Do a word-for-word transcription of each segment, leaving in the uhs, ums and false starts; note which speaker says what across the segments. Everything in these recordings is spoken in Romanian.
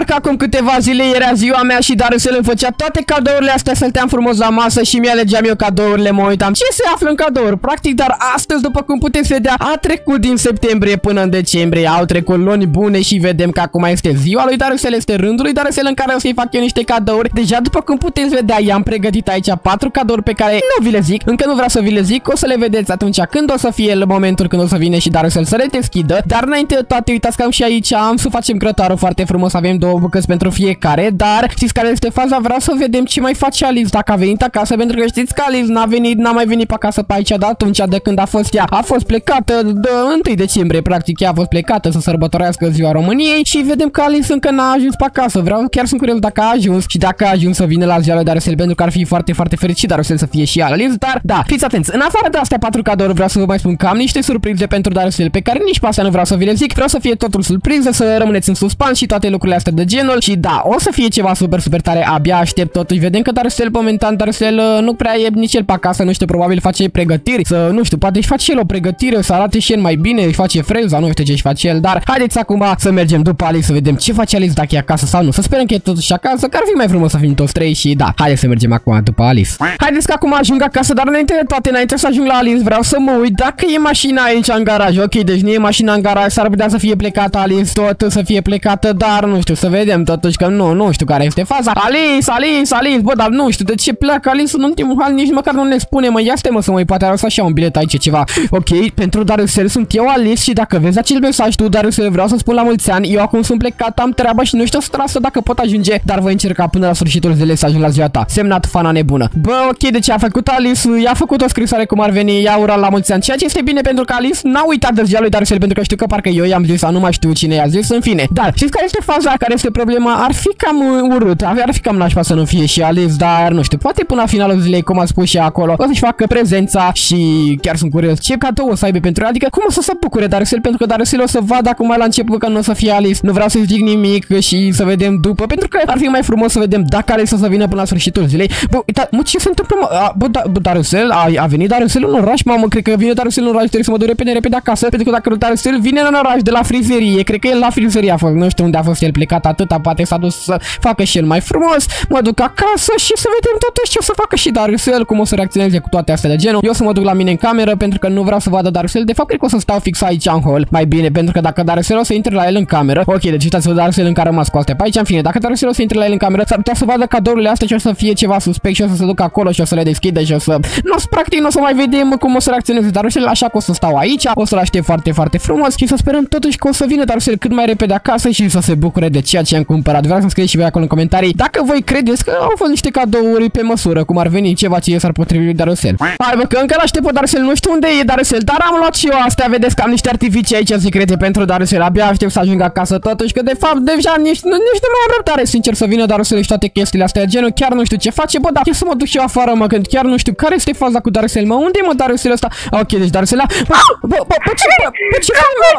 Speaker 1: că acum câteva zile era ziua mea și Darusel îmi făcea toate cadourile astea, stăteam frumos la masă și mi-alegeam eu cadourile, mă uitam ce se află în cadouri, practic, dar astăzi, după cum puteți vedea, a trecut din septembrie până în decembrie, au trecut luni bune și vedem că acum este ziua lui Darusel, este rândul lui Darusel în care o să-i fac eu niște cadouri. Deja, după cum puteți vedea, i-am pregătit aici patru cadouri pe care nu vi le zic, încă nu vreau să vi le zic, o să le vedeți atunci când o să fie momentul când o să vină și Darusel să le deschidă. Dar înainte de toate, uitați că am și aici, am să facem grătarul foarte frumos, avem două bucăți pentru fiecare, dar știți care este faza? Vreau să vedem ce mai face Alice dacă a venit acasă, pentru că știți că Alice n-a venit, n-a mai venit pe acasă pe aici de atunci, de când a fost ea. A fost plecată de întâi decembrie, practic, ea a fost plecată să sărbătorească ziua României și vedem că Alice încă n-a ajuns pe acasă. Vreau, chiar sunt curios dacă a ajuns și dacă a ajuns să vină la ziua lui Darusel, pentru că ar fi foarte, foarte fericit Darusel să fie și Alice, dar da, fiți atenți. În afară de astea patru cadouri, vreau să vă mai spun că am niște surprize pentru Darusel pe care nici pe astea nu vreau să vi le zic. Vreau să fie totul surpriză, să rămâneți în suspans și toate lucrurile astea de genul. Și da, o să fie ceva super, super tare. Abia aștept totuși. Vedem că Darusel momentan, Darusel nu prea e nici el pe acasă, nu știu, probabil face pregătiri, să, nu știu, poate își face el o pregătire, să arate și el mai bine, își face freza, nu știu ce își face el, dar haideți acum să mergem după Alice să vedem ce face Alice, dacă e acasă sau nu. Să sperăm că e totuși acasă, că ar fi mai frumos să fim toți trei și da, haideți să mergem acum după Alice. Haideți că acum ajung acasă, dar înainte de toate, înainte să ajung la Alice, vreau să mă uit dacă e mașina aici în garaj. Ok, deci nu e mașina în garaj, s-ar putea să fie plecată Alice, tot să fie plecată, dar nu știu, să vedem totuși că nu, nu știu care este faza. Alice, Alice, Alice, bă, dar nu știu de ce pleacă Alice în ultimul hal, nici măcar nu ne spune, mă, ia stai mă să mă uit, poate are să așa un bilet aici ceva. Ok, pentru Darusel sunt eu Alice și dacă vezi acel mesaj tu, Darusel, vreau să spun la mulți ani, eu acum sunt plecat, am treaba și nu știu să dacă pot ajunge, dar voi încerca până la sfârșitul zilei să ajung la ziua ta. Semnat Fana nebună. Bă, ok, deci a făcut Alice, i-a făcut o scrisoare cum ar veni, i-a urat la mulți ani, ceea ce este bine pentru că Alice n-a uitat de ziua lui Darusel, pentru că știu că parcă eu i-am zis sau nu mai știu cine i-a zis, în fine. Dar știți care este faza, care este problema? Ar fi cam urât, ar fi cam nașpa să nu fie și Alice, dar nu știu, poate până la finalul zilei, cum a spus și acolo, o să-și facă prezența și chiar sunt curios ce cadou o să aibă pentru el, adică cum o să se bucure Darusel, pentru că Darusel o să vadă acum la început că nu o să fie Alice. Nu vreau să-i zic nimic și să vedem după, pentru că ar fi mai frumos să vedem dacă Alice o să vină până la sfârșitul zilei. Bă, uita, mă, ce se întâmplă, mă? A, bă, da, bă, Darusel, a, a venit Darusel în oraș, mamă, cred că vine Darusel în oraș, trebuie să mă duc repede, repede acasă, pentru că dacă Darusel vine în oraș de la frizerie, cred că el la frizerie a fost, nu știu unde a fost el plecat atâta, poate s-a dus să facă și el mai frumos, mă duc acasă și să vedem totuși ce o să facă și Darusel, cum o să reacționeze cu toate astea de genul. Eu o să mă duc la mine în cameră, pentru că nu vreau să vadă Darusel, de fapt cred că o să stau fix aici în hall, mai bine, pentru că dacă Darusel o să intre la el în cameră, ok, deci uitați-vă Darusel în care a rămas cu astea pe aici, în fine, dacă Darusel o să intre la el în cameră, s-ar putea să vadă cadourile astea și o să fie ceva suspect și o să se ducă acolo și o să le deschidă și o să... Nu, practic nu o să mai vedem cum o să reacționeze Darusel, așa că o să stau aici, o să-l aștept foarte, foarte frumos și să sperăm totuși că o să vină Darusel cât mai repede acasă și să se bucure de ceea ce am cumpărat. Vreau să scrieți și voi acolo în comentarii dacă voi credeți că au fost niște cadouri pe măsură, cum ar veni ceva ce s-ar potrivi Darusel. Hai bă, că încă l-aștept pe Darusel, nu știu unde e Darusel, dar am luat și eu astea, vedeți că am niște artificii aici secrete pentru Darusel, abia aștept să ajung acasă totuși, că de fapt deja nici, nu, nici nu mai am răbdare, sincer, să vină Darusel și toate chestiile astea, genul, chiar nu știu ce face, bă, dar să mă duc și eu afară, mă, când chiar nu știu care este faza cu Darusel, mă, unde e mă Darusel ăsta? Ok, deci Darusel, bă, bă, bă, bă, ce, bă, bă, ce faci, mă?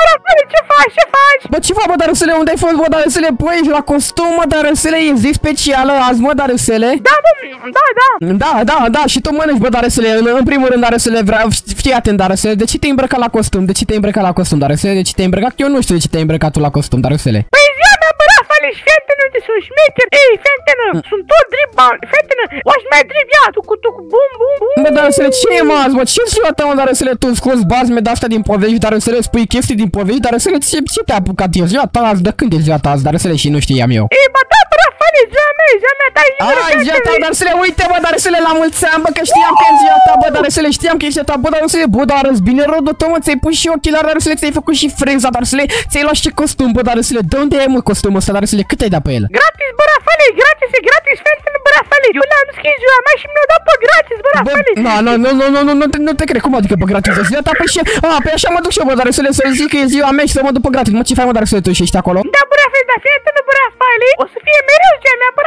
Speaker 2: Ce faci, ce faci?
Speaker 1: Bă, ce faci, bă, Darusele, unde ai fost, bă, Darusele, bă, ești la costum, mă, Darusele, e zi specială azi, mă, Darusele?
Speaker 2: Da, bă, da, da.
Speaker 1: Da, da, da, și tu mănânci, bă, Darusele, în, în primul rând, Darusele, vreau, fii atent, Darusele, de ce te-ai îmbrăcat la costum? De ce te-ai îmbrăcat la costum, Darusele? De ce te-ai îmbrăcat? Eu nu știu de ce te-ai îmbrăcat tu la costum, Darusele.
Speaker 2: Păi ziua mea, bă, Rafale, și fetele unde sunt șmecher. Ei, fetele, sunt tot drip, bă, fetele, o să mai drip, ia, tu cu tu cu bum, bum, bum.
Speaker 1: Bă, Darusele, ce e, mă, azi, bă, ce ziua ta, mă, Darusele, tu scoți bazme de-astea din povești, Darusele, spui chestii din povești, Darusele, ce, ce te-a apucat eu? Ziua ta azi, de când e ziua ta azi, Darusele, și nu știam eu.
Speaker 2: Ei, bă, da, bă, Rafale, ziua mea, ziua mea, dar
Speaker 1: ai, ziua ta, Darusele, uite, bă, Darusele, la mulți ani, bă, că știam că e ziua ta, bă, Darusele, știam că e ziua ta, bă, Darusele, bă, dar arăți bine rău de tot, mă, ți-ai pus și ochelari, Darusele, ți-ai făcut și freza, Darusele, ți-ai luat și costum, bă, Darusele, de unde ai, mă, costumul ăsta, Darusele, cât ai dat pe el?
Speaker 2: Gratis, bă, Rafale, gratis, e gratis, fetele, bă, Rafale, eu le-am scris ziua mea și mi-au dat pe gratis, bă, Rafale.
Speaker 1: Nu, nu, nu, nu, nu, nu, nu, nu te cred, cum adică pe gratis, e ziua ta, păi și, a, pe așa mă duc și eu, bă, Darusele, să zic că e ziua mea și să mă duc pe gratis, mă, ce faci, mă, Darusele, tu și ești acolo?
Speaker 2: Da, bă, Rafale, dar fetele, bă, Rafale, o să fie mereu ziua mea, bă, Rafale, o să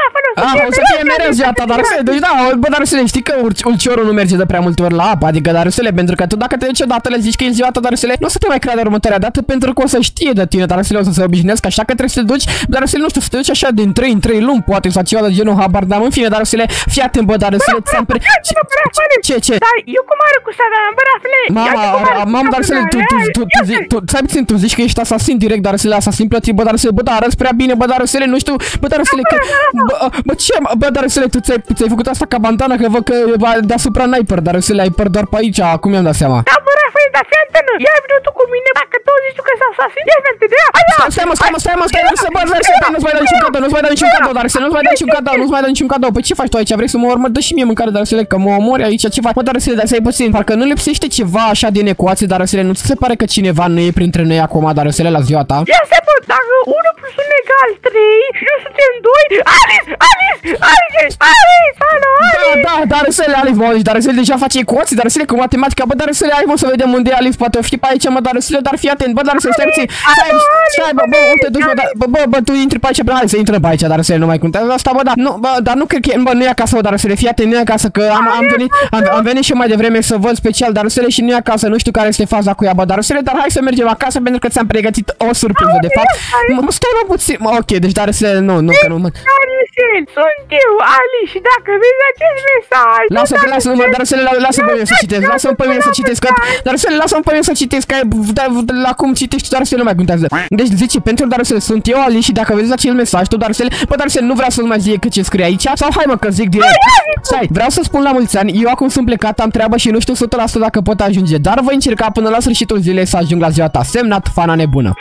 Speaker 1: Ah, o să fie mereu ziua ta, dar să deci da, bă, dar să le știi că ulciorul nu merge de prea multe ori la apă, adică dar să le pentru că tu dacă te duci odată le zici că e ziua ta, dar să le nu o să te mai creadă următoarea dată pentru că o să știe de tine, dar să le o să se obișnuiesc, așa că trebuie să te duci, dar să le nu știu, să te duci așa din trei în trei luni, poate sau ceva de genul, habar n-am, în fine, dar să le fii atent, bă, dar să le ți-am pre... Ce, ce?
Speaker 2: Dar eu cum arăt cu sada, bă, Rafale?
Speaker 1: Mama, mam, dar să le tu tu tu tu stai puțin, tu zici că ești asasin direct, dar să le asasin plătit, bă, dar să le, bă, dar arăți prea bine, bă, dar să le, nu știu, bă, dar să le, bă, ce, bă, dar să le, tu ți-ai făcut asta ca bandana, că văd că deasupra n-ai păr, dar să le ai păr doar pe aici, cum mi-am dat seama.
Speaker 2: Da, bă, Rafale, dar fii antenă, ia vină tu cu mine, dacă tu zici tu că s-a asasin, ia vină de ea, aia!
Speaker 1: Stai, mă, stai, mă, stai, mă, stai, mă, bă, dar să nu-ți mai dau niciun cadou, nu-ți mai dau niciun cadou, dar să nu-ți mai dau niciun cadou, nu-ți mai dau niciun cadou, păi ce faci tu aici, vrei să mă urmă, dă și mie mâncare, dar să le, că mă omori aici, ce faci, bă, dar să le, dar să ai puțin, parcă nu lipsește ceva așa din ecuație, dar să le, nu ți se pare că cineva nu e printre noi acum, dar să le la ziua ta?
Speaker 2: Ia se, bă, dacă unu plus unu egal trei și noi suntem doi, Alice, Alice, Alice, Alice, alo, Alice!
Speaker 1: Da, da, dar să le, Alice, mă, dar să le deja face ecuații, dar să le, cu matematica, bă, dar să le, ai, mă, să vedem unde e Alice, poate fi pe aici, mă, dar să le, dar fii atent, bă, dar să le, stai puțin, stai, stai, bă, bă, unde te duci, bă, bă, bă, bă, tu intri pe aici, hai să intră pe aici, dar să le, nu mai contează asta, bă, da, nu, bă, dar nu cred că, bă, nu e acasă, bă, dar să le, fii atent, nu e acasă, că am, am venit, am, am venit și mai devreme să văd special, dar să le, și nu e acasă, nu știu care este faza cu ea, bă, dar să le, dar hai să mergem acasă pentru că ți-am pregătit o surpriză, de fapt, mă, stai, mă, puțin, mă, ok, deci dar să le, nu, nu, că nu, mă.
Speaker 2: Sunt eu, Ali, și dacă vezi acest mesaj...
Speaker 1: Lasă-te, lasă-mă, dar să le, lasă-mă pe mine să citesc, lasă-mă pe mine să citesc, dar să le, lasă-mă pe mine să citesc, că la cum citești, dar să le nu mai contează. Deci zice, pentru dar să le, sunt eu, Ali, și dacă vezi acel mesaj, tu, dar să le, bă, dar să le, nu vreau să-ți mai zic cât ce scrie aici, sau hai, mă, că zic direct. Stai, vreau să spun la mulți ani, eu acum sunt plecat, am treabă și nu știu o sută la sută dacă pot ajunge, dar voi încerca până la sfârșitul zilei să ajung la ziua ta. Semnat, Fana nebună.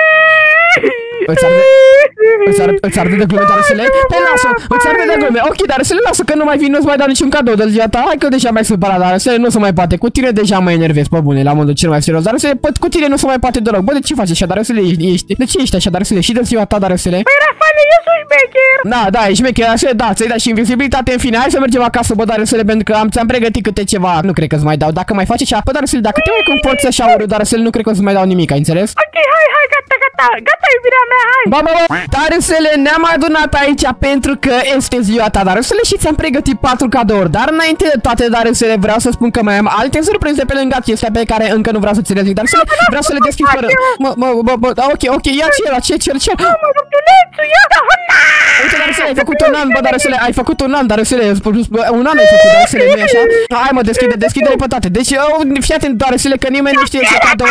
Speaker 1: Îți arde, îți arde, îți arde de glume, dar să le... Păi lasă, îți arde de glume. Ok, dar să le lasă că nu mai vin, nu-ți mai dau niciun cadou de ziua ta. Hai că deja mai supărat, dar să le nu se mai poate. Cu tine deja mă enervez, pe bune, la modul cel mai serios. Dar să le, cu tine nu se mai poate deloc. Bă, de ce faci așa, dar să le ești? De ce ești așa, dar să le și de ziua ta, dar să le...
Speaker 2: Păi, Rafale, eu sunt șmecher.
Speaker 1: Da, da, ești șmecher, așa, da, ți-ai dat și invizibilitate, în fine. Hai să mergem acasă, bă, dar să le, pentru că am ți-am pregătit câte ceva. Nu cred că-ți mai dau. Dacă mai faci așa, bă, dar să le, dacă te mai comporți așa urât, dar să le, nu cred că-ți mai dau nimic, ai înțeles?
Speaker 2: Ok, hai, hai, gata, gata, gata, iubirea mea, hai.
Speaker 1: Ba, ba, ba, Darusele, ne-am adunat aici pentru că este ziua ta, Darusele, și ți-am pregătit patru cadouri. Dar înainte de toate, Darusele, vreau să spun că mai am alte surprize pe lângă acestea pe care încă nu vreau să ți le zic. Darusele, vreau să le deschid fără... Mă, mă, mă, mă, ok, ok, ia ce era, ce, ce, ce?
Speaker 2: Mă, doctulețu, ia, da,
Speaker 1: uite, Darusele, ai făcut un an, bă, Darusele, ai făcut un an, Darusele, un an ai făcut, Darusele, nu-i așa? Hai, mă, deschide, deschide-le pe toate. Deci, fii atent, Darusele, că nimeni nu știe ce cadou.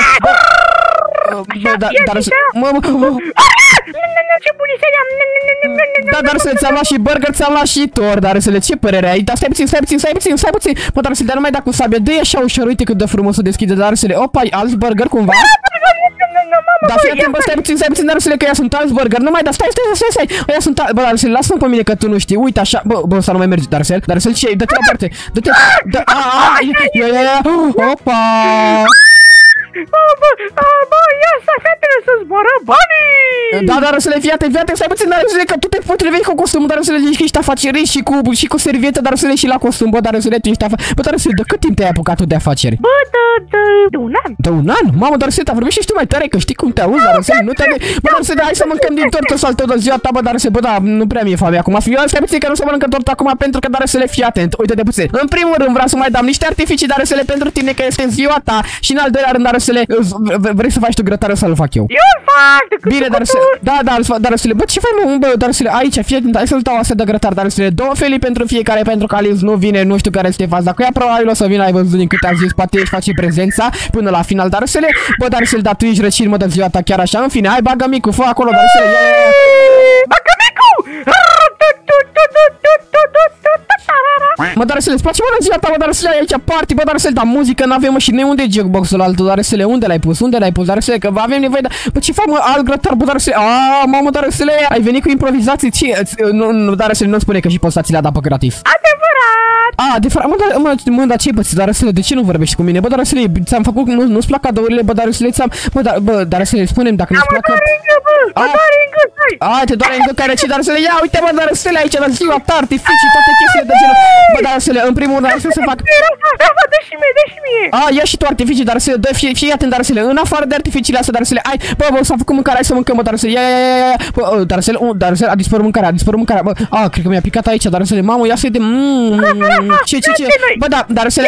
Speaker 1: Bă, da, Darusele, mă, mă,
Speaker 2: ce buniseria.
Speaker 1: Da, dar să ți-am luat și burger, ți-am luat și tor, dar să le ce părere ai? Dar stai puțin, stai puțin, stai puțin, stai puțin. Mă, dar să le nu mai da cu sabia, dă-i așa ușor, uite cât de frumos o deschide, dar să le, opa, alți burger cumva? Da, fii atent, bă, stai puțin, stai puțin, dar să le, că ea sunt alți burger, nu mai da, stai, stai, stai, stai, ăia sunt alți, bă, dar să le, lasă-mă pe mine că tu nu știi, uite așa, bă, bă, să nu mai mergi, dar să le, dar să le, ce, dă-te la parte, dă-te, da, aaa, ia, ia, ia, opa.
Speaker 2: Bă, bă, bă, ia să fetele să zboară banii!
Speaker 1: Da, dar să le fii atent, fii atent, stai puțin, dar să le, că tu te potrivești cu costumul, dar să le zici că ești afacerist și cu, și cu servietă, dar să le și la costum, bă, dar să le tu ești afacerist. Bă, dar să le, de cât timp te-ai apucat tu de afaceri?
Speaker 2: Bă, de, de, de un an.
Speaker 1: De un an? Mamă, dar să te vorbești și tu mai tare, că știi cum te auzi, dar să nu te... Bă, dar să le, hai să mâncăm din tortă sau tot de ziua ta, bă, dar să, bă, da, nu prea mi-e foame acum. Eu stai puțin că nu să mănâncă tortă acum pentru că dar să le fii atent. Uite-te puțin. În primul rând vreau să mai dau niște artificii, dar să le pentru tine că este ziua ta și în al doilea rând dar să le vrei să faci tu grătarul sau îl fac eu?
Speaker 2: Eu îl fac!
Speaker 1: Bine, dar să... Da, da, dar să le... Bă, ce faci, mă, bă, dar să le... Aici, fie atent, hai să-l dau astea de grătar, dar să le... Două felii pentru fiecare, pentru că Alice nu vine, nu știu care este faza. Cu ea probabil o să vină, ai văzut din câte am zis, poate ești face prezența până la final, dar să le... Bă, dar să le, da, tu ești răcit, mă, de ziua ta chiar așa, în fine, hai, bagă micu, fă acolo, dar să le...
Speaker 2: Bagă micu!
Speaker 1: Mă, dar să le place, mă, ziua ta, mă, dar să le aici party, bă, dar să le da muzică, n-avem, mă, și noi unde e jukebox-ul altul, dar să le, unde l-ai pus, unde l-ai pus, dar să le, că avem nevoie de... Bă, ce fac, mă, alt grătar, bă, dar să le... Aaa, mamă, dar să le... Ai venit cu improvizații, ce? Nu, nu, dar să le, nu spune că și poți să ți le-a dat pe gratis.
Speaker 2: Adevărat!
Speaker 1: A, de fapt, mă, dar, mă, mă, dar ce-i pățit, Darăsele, de ce nu vorbești cu mine? Bă, Darăsele, ți-am făcut, nu, nu-ți plac cadourile, bă, Darăsele, ți-am, bă, dar, bă, Darăsele, spune-mi dacă nu-ți placă...
Speaker 2: Mă doare în gât, bă, mă doare în gât, hai!
Speaker 1: A, te doare în gât, care ce, Darăsele, ia, uite, bă, Darăsele, aici, la ziua ta, artificii, toate chestiile de genul. Bă, Darăsele, în primul rând, Darăsele, să fac...
Speaker 2: Rafa, dă și mie, dă și mie!
Speaker 1: A, ia și tu artificii, Darăsele, dă, fii, fii atent, Darăsele, în afară de artificiile astea, Darăsele, ai, bă, bă, s-a făcut mâncare, hai să mâncăm, bă, Darăsele, ia, ia, ia, ia, bă, Darăsele, Darăsele, a dispărut mâncarea, a dispărut mâncarea, bă, a, cred că mi-a picat aici, Darăsele, mamă, ia să-i de, mmm, ce, ce, ce, bă, da, Darăsele,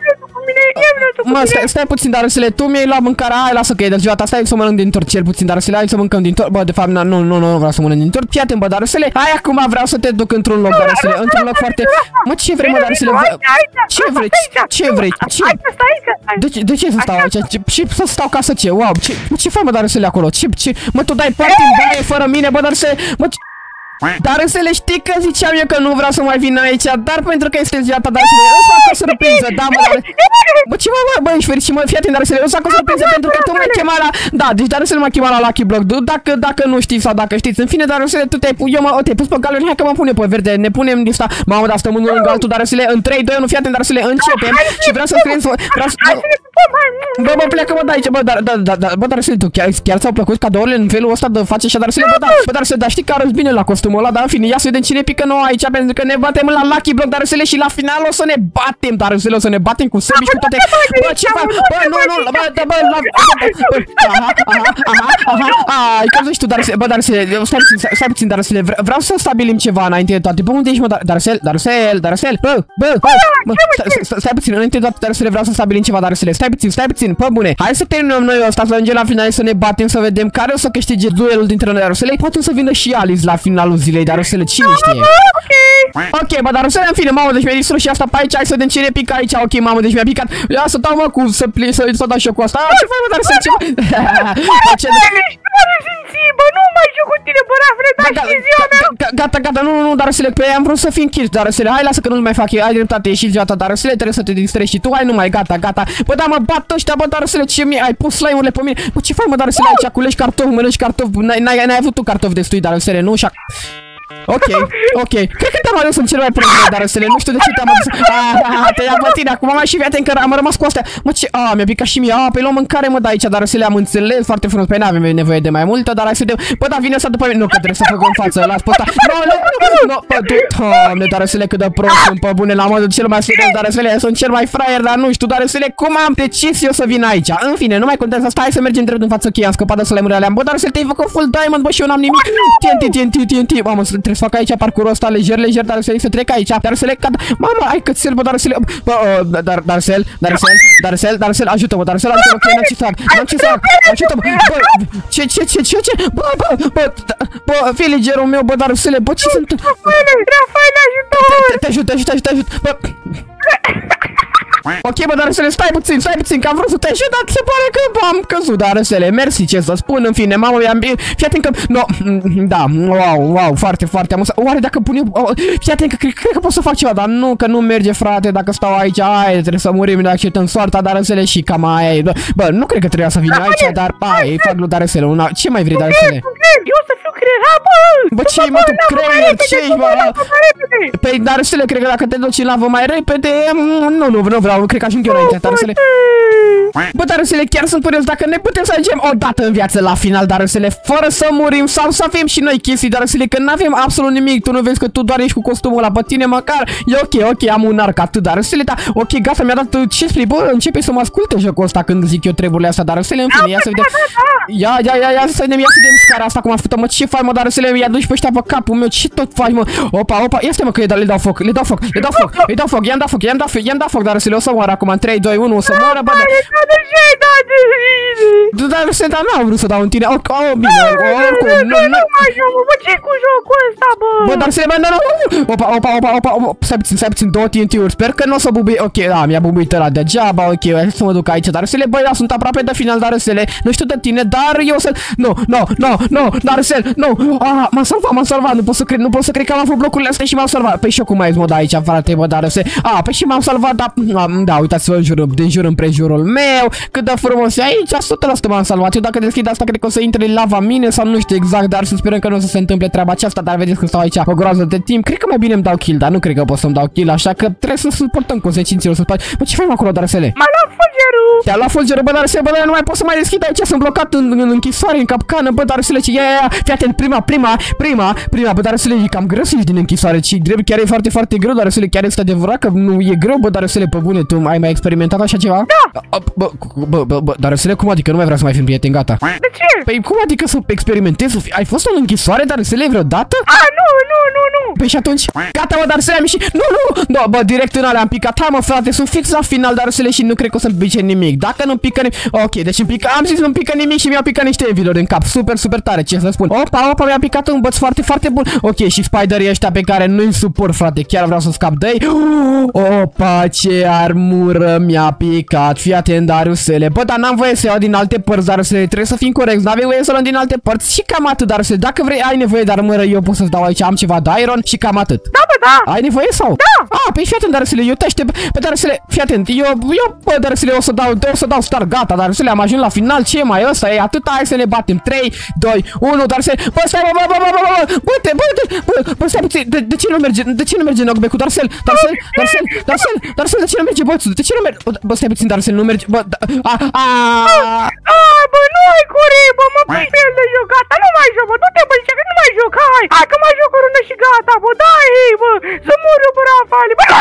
Speaker 1: mă, stai, stai puțin, Darăsele, tu mi-ai luat mâncarea, hai, lasă că e de ziua ta, stai să mănânc din tort, cel puțin, Darăsele, hai să mâncăm din tort, bă, de fapt, nu, nu, nu, nu vreau să mănânc din tort, fii atent, bă, Darăsele, hai, acum vreau să te duc într-un loc, Darăsele, într-un loc foarte, mă, ce vrei, mă, Darăsele, ce vrei, ce vrei, ce, de ce, de ce să stau aici, și să stau ca să ce, wow, ce, ce faci, mă, Darăsele, acolo, ce, ce, mă, tu dai parte în baie fără mine, bă, Darăsele, mă, Darăsele, știi că ziceam eu că nu vreau să mai vin aici, dar pentru că este ziua ta, Darăsele, îți fac o surpriză, da, mă, bă, ce mă, bă, ești fericit, mă, fii atent, Darăsele, îți fac o surpriză pentru că tu m-ai chemat la, da, deci Darăsele m-a chemat la Lucky Block, dacă, dacă nu știi sau dacă știți, în fine, Darăsele, tu te-ai, eu mă, te-ai pus pe galuri, hai că mă pune pe verde, ne punem din asta, mamă, dar stăm unul lângă altul, Darăsele, în trei, doi, unu, fii atent, Darăsele, începem și vreau să scriem, vreau să, bă, bă, pleacă, bă, de aici, bă, dar, da, da, da, bă, Darăsele, tu chiar, chiar ți-au plăcut cadourile în felul ăsta de face așa, Darăsele, bă, da, bă, Darăsele, dar știi că arăți bine la costumul ăla, dar în fine, ia să vedem cine pică nouă aici, pentru că ne batem la Lucky Block, Darăsele, și la final o să ne batem, Darăsele, o să ne batem cu Sebi și cu toate, bă, ce fac, bă, nu, nu, bă, da, bă, la, aha, aha, aha, aha, ai crezut și tu, Darăsele, bă, Darăsele, stai puțin, stai puțin, Darăsele, vreau să stabilim ceva înainte de toate, bă, unde ești, mă, Darăsele, Darăsele, Darăsele, bă, bă, bă, stai puțin, înainte de toate, Darăsele, vreau să stabilim ceva, Darăsele, stai puțin, stai puțin, pă, bune, hai să terminăm noi ăsta, să ajungem la final, să ne batem, să vedem care o să câștige duelul dintre noi, Darăsele, poate o să vină și Alice la finalul zilei, Darăsele, cine știe? Ok, bă, dar Darăsele, în fine, mamă, deci mi-a distrus și asta pe aici, hai să vedem cine pică aici, ok, mamă, deci mi-a picat, ia să dau, mă, cu, să pli, să, să dau și eu cu asta, ce faci, mă, Darăsele, ce faci?
Speaker 2: Bă, nu mai joc cu tine, bă, Rafle, dar și ziua mea.
Speaker 1: Gata, gata, nu, nu, nu, Darăsele, pe am vrut să fii închis, Darăsele, hai, lasă că nu mai fac eu, ai dreptate, e și ziua ta, Darăsele, trebuie să te distrezi și tu, hai, nu mai, gata, gata, bă, da, mă, bat ăștia, bă, Darăsele, ce mi ai pus slime-urile pe mine, bă, ce faci, mă, Darăsele, aici, culegi cartofi, mănânci cartofi, n-ai avut tu cartofi destui, Darăsele, nu, și ok, ok. Cred că te-am adus în cel mai prost, Darăsele. Nu știu de ce te-am adus. Ah, te ia pe tine. Acum mai și fii că am rămas cu astea. Mă, ce? Ah, mi-a picat și mie. Ah, pe luăm mâncare, mă, da, aici, Darăsele, am înțeles foarte frumos. Păi n-avem nevoie de mai multă, dar hai să vedem. Bă, da, vine să după mine. Nu, că trebuie să fac în față. Las pe ăsta. Nu, nu, nu, nu, bă, du, Doamne, Darăsele, cât de prost sunt, pe bune, la modul cel mai serios, Darăsele, sunt cel mai fraier, dar nu știu, Darăsele, cum am decis eu să vin aici? În fine, nu mai contează asta, hai să mergem drept în față, ok, am scăpat de slime-urile alea. Bă, Darăsele, te-ai făcut full diamond, bă, și eu n-am nimic. T N T, T N T, T N T. Mamă, trebuie să fac aici parcurul ăsta lejer, lejer, Darăsele, să trec aici. Darăsele, gata. Mamă, ai cățel, bă, Darăsele. Bă, dar Darăsele, Darăsele, Darăsele, Darăsele, ajută-mă, Darăsele, ajută-mă, că n-am ce să fac. N-am ce să fac. Ajută-mă. Bă, ce, ce, ce, ce, ce? Bă, bă, bă, bă, villagerul meu, bă, Darăsele, bă, ce sunt?
Speaker 2: Rafael, ajută-mă!
Speaker 1: Te ajut, te ajut, te ajut, te ajut. Bă. Ok, bă, Darăsele, stai puțin, stai puțin, că am vrut să te ajut, dar se pare că am căzut, Darăsele, mersi, ce să spun, în fine, mamă, i-am... Fii atent că... No, da, wow, wow, foarte, foarte amuzant. Oare dacă pun eu... Fii atent că cred, cred că pot să fac ceva, dar nu, că nu merge, frate, dacă stau aici, ai, trebuie să murim, ne acceptăm soarta, Darăsele, și cam aia e. Bă, nu cred că trebuia să vin aici, dar, ai, fac lui Darăsele, una... Ce mai vrei, Darăsele?
Speaker 2: Eu să fiu creier, bă!
Speaker 1: Bă, ce-i, mă, tu creier, ce-i, bă? Păi, Darăsele, cred că dacă te duci în lavă mai repede, nu, nu, nu vreau, cred că ajung eu înainte, Darăsele. Bă, Darăsele, chiar sunt curios dacă ne putem să ajungem o dată în viață la final, Darăsele, fără să murim sau să avem și noi chestii, Darăsele, că n-avem absolut nimic. Tu nu vezi că tu doar ești cu costumul ăla pe tine, măcar. E ok, ok, am un arc atât, Darăsele, dar ok, gata, mi-a dat ce spui, bă, începe să mă asculte jocul ăsta când zic eu treburile astea, Darăsele, în fine, ia să vedem. Ia, ia, ia, ia să vedem, ia să vedem scara asta cum a făcut, mă, ce faci, mă, Darăsele, i-a dus pe ăștia pe capul meu, ce tot faci, mă? Opa, opa, ia stai, mă, că le dau foc, le dau foc, le dau foc, le dau foc, i-am dat foc, i-am dat foc, i-am dat foc, Darăsele, o să moară acum în trei, doi, unu, o să moară, bă. Dar se da, n-am vrut să dau în tine. Oh, oh, bine, oricum, nu, nu.
Speaker 2: Bă, ce cu jocul ăsta, bă?
Speaker 1: Bă, dar se mai, nu, nu. Opa, opa, opa, opa, stai puțin, stai puțin, două T N T-uri. Sper că nu o să bubuie. Ok, da, mi-a bubuit ăla degeaba, ok, hai să mă duc aici. Darăsele, băi, da, sunt aproape de final, Darăsele. Nu știu de tine, dar eu să... Nu, nu, nu, nu, Darăsele, nu, ah, m-am salvat, m-am salvat, nu pot să cred, nu pot să cred că am avut blocurile astea și m-am salvat. Păi și eu cum mai mod aici, frate, bă, dar se, ah, păi și m-am salvat, da, da, uitați-vă în jur, din jur împrejurul meu, cât de frumos e aici, o sută la sută m-am salvat. Eu dacă deschid asta, cred că o să intre lava în mine sau nu știu exact, dar să sperăm că nu o să se întâmple treaba aceasta, dar vedeți că stau aici o groază de timp. Cred că mai bine îmi dau kill, dar nu cred că pot să-mi dau kill, așa că trebuie să suportăm consecințele, să faci. Bă, ce faci acolo, Darusele?
Speaker 2: M-a luat fulgerul.
Speaker 1: Te-a luat fulgerul, bă, Darusele, bă, dar nu mai pot să mai deschid aici, sunt blocat în, în închisoare, în capcană, bă, Darusele, ce ia, ia, ia, fii atent, prima, prima, prima, prima, bă, Darusele, e cam greu să ieși din închisoare, ci drept, chiar e foarte, foarte greu, Darusele, chiar este adevărat că nu e greu, bă, Darusele, pe bune, tu ai mai experimentat așa ceva?
Speaker 2: Da.
Speaker 1: Bă, bă, bă, bă, Darusele, cum adică nu mai vreau să mai fim prieteni, gata?
Speaker 2: De ce?
Speaker 1: Păi cum adică să experimentezi? Ai fost în închisoare, Darusele, vreodată?
Speaker 2: A, nu, nu, nu, nu.
Speaker 1: Păi și atunci, gata, bă, Darusele, am ieșit. Nu, nu, no, bă, direct în alea am picat. Hai, mă, frate, sunt fix la final, Darusele, și nu cred că o să-mi pice nimic. Dacă nu-mi pică nimic, ok, deci îmi pică, am zis nu-mi pică nimic și mi-au picat niște evilori în cap. Super, super tare, ce să spun. Opa, opa, mi-a picat un băț foarte, foarte bun. Ok, și spiderii ăștia pe care nu-i suport, frate, chiar vreau să scap de ei. Opa, ce armură mi-a picat. Fii atent, Darusele. Bă, dar n-am voie să iau din alte părți, Darusele, trebuie să fim corecți. N-avem voie să luăm din alte părți și cam atât, Darusele. Dacă vrei, ai nevoie de armură, eu pot să-ți dau aici, am ceva de iron și cam atât.
Speaker 2: Da, bă, da.
Speaker 1: Ai nevoie sau?
Speaker 2: Da.
Speaker 1: Ah, păi fii atent, Darusele, eu te aștept. Pe Darusele, fii atent, eu, eu, bă, Darusele, o să dau, o să dau start, gata, Darusele, am ajuns la final, ce mai ăsta e, atât, hai să ne batem, trei, doi, unu, Darusele, bă, stai, bă, bă, bă, bă, bă, bă, bă, bă, bă, bă, stai puțin, de, de ce nu merge, de ce nu merge knockback-ul, Darusele, Darusele, Darusele, Darusele, Darusele, de ce nu merge, bă, de ce nu merge, bă, stai puțin, Darusele, nu merge, bă, a, a,
Speaker 2: a, bă, nu ai cure, bă, mă pui pe el de joc, gata, nu mai joc, bă, du-te, bă, zice că nu mai joc, hai, hai că mai joc o rundă și gata, bă, dai, bă, să mor eu, bă, Rafale, bă,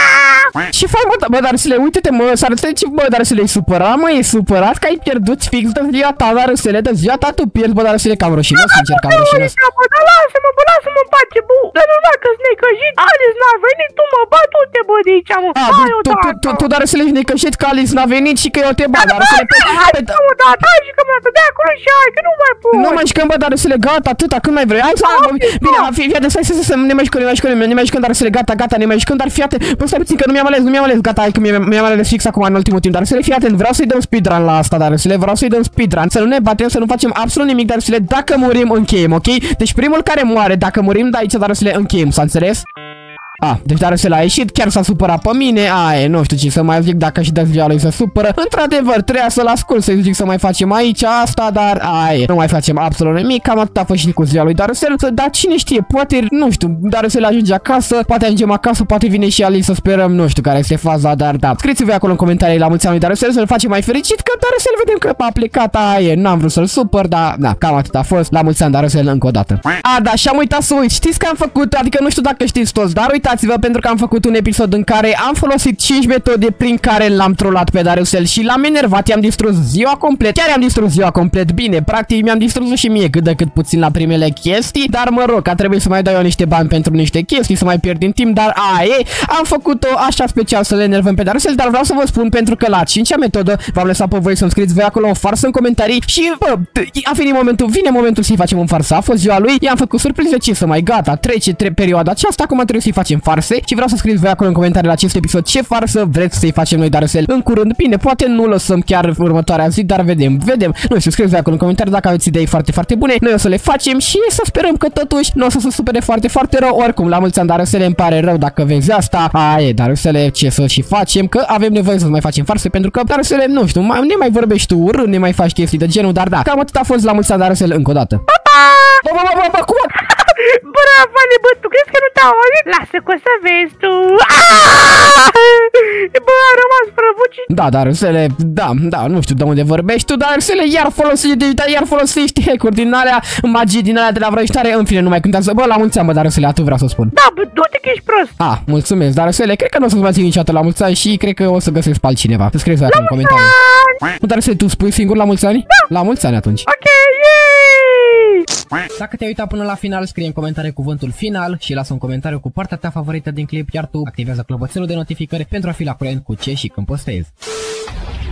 Speaker 1: și fai, bă, bă, Darusele, uite-te, mă, s-ar trece, bă, Darusele, e supărat, mă, e supărat că ai pierdut fix de ziua ta, Darusele, de ziua ta tu pierzi, bă, Darusele, cam rușinos, sincer, cam rușinos.
Speaker 2: Bă, dar lasă-mă, bă, lasă-mă în pace, bă, dar normal că-s necăjit, Alice n-a venit, tu mă bat, du-te, bă, de aici, mă, hai odată.
Speaker 1: Tu, Darusele, ești necăjit că Alice n-a venit și că eu te bat, Darusele, pe...
Speaker 2: Hai, mă, odată, hai, jucăm odată, de acolo și hai, că nu mai pot.
Speaker 1: Nu mai jucăm, bă, Darusele, gata, atâta, când mai vrei, hai să... Bine, fii, fii, stai, stai, stai, ne mai jucăm, ne mai jucăm, ne mai jucăm, Darusele, gata, gata, ne mai jucăm, dar fii atent, bă, stai puțin, că nu mi-am ales, nu mi-am ales, gata, hai că mi-am ales fix acum în ultimul timp, Darusele, fii atent, vreau să-i dăm speedrun la asta, Darusele, vreau să-i dăm speedrun, să nu ne batem, să nu facem absolut nimic, Darusele, dacă murim, încheiem, ok? Deci primul care moare, dacă murim de aici, Darusele, încheiem, s-a înțeles? Ah, deci Darusele a ieșit, chiar s-a supărat pe mine. Aie, nu știu ce să mai zic, dacă și de ziua lui se supără. Într-adevăr, trebuia să-l ascult, să-i zic să mai facem aici asta, dar aie, nu mai facem absolut nimic. Cam atât a fost și cu ziua lui Darusele. Dar cine știe, poate, nu știu, Darusele ajunge acasă, poate ajungem acasă, poate vine și Alice, să sperăm, nu știu care este faza, dar da. Scrieți-vă acolo în comentarii la mulți ani lui Darusele să-l facem mai fericit, că Darusele vedem că a plecat, aie, n-am vrut să-l supăr, dar da, cam atât a fost. La mulți ani, Darusele, încă o dată. A, da, și am uitat să uit, știți că am făcut, adică nu știu dacă știți toți, dar uitați-vă pentru că am făcut un episod în care am folosit cinci metode prin care l-am trollat pe Darusele și l-am enervat, i-am distrus ziua complet. Chiar i-am distrus ziua complet, bine, practic mi-am distrus și mie cât de cât puțin la primele chestii, dar mă rog, a trebuit să mai dau eu niște bani pentru niște chestii, să mai pierd din timp, dar aia e, am făcut-o așa special să le enervăm pe Darusele, dar vreau să vă spun pentru că la a cincea metodă v-am lăsat pe voi să-mi scrieți voi acolo o farsă în comentarii și, bă, a venit momentul, vine momentul să-i facem un farsă, a fost ziua lui, i-am făcut surprize, ce să mai gata, trece tre perioada aceasta, acum trebuie să-i facem farse și vreau să scrieți voi acolo în comentarii la acest episod ce farsă vreți să-i facem noi Darusele în curând. Bine, poate nu lăsăm chiar următoarea zi, dar vedem, vedem. Nu știu, scrieți voi acolo în comentarii dacă aveți idei foarte, foarte bune. Noi o să le facem și să sperăm că totuși nu o să se supere foarte, foarte rău. Oricum, la mulți ani, Darusele, îmi pare rău dacă vezi asta. Aie, Darusele, ce să și facem, că avem nevoie să mai facem farse pentru că Darusele, nu știu, mai, ne mai vorbești tu urât, ne mai faci chestii de genul, dar da, cam atât a fost la mulți ani, Darusele, încă o dată. Bă, bă, bă, bă, cum?
Speaker 2: Bă, Rafale, bă, tu crezi că nu te-am auzit? Lasă că o să vezi tu. Bă, a rămas fără voce.
Speaker 1: Da, Darusele, da, da, nu știu de unde vorbești tu, Darusele, iar folosești, iar folosești hack-uri din alea, magii din alea de la vrăjitoare, în fine, nu mai cântează. Bă, la mulți ani, bă, Darusele, atât vreau să spun.
Speaker 2: Da, bă, du-te că ești prost.
Speaker 1: Ah, mulțumesc, Darusele, cred că nu o să-ți mai zic niciodată la mulți ani și cred că o să găsesc pe altcineva. Să scrieți acolo în comentarii. Nu, Darusele, tu spui singur la mulți ani? Da. La mulți ani atunci.
Speaker 2: Ok, yay!
Speaker 1: Dacă te-ai uitat până la final, scrie în comentarii cuvântul final și lasă un comentariu cu partea ta favorită din clip, iar tu activează clopoțelul de notificări pentru a fi la curent cu ce și când postezi.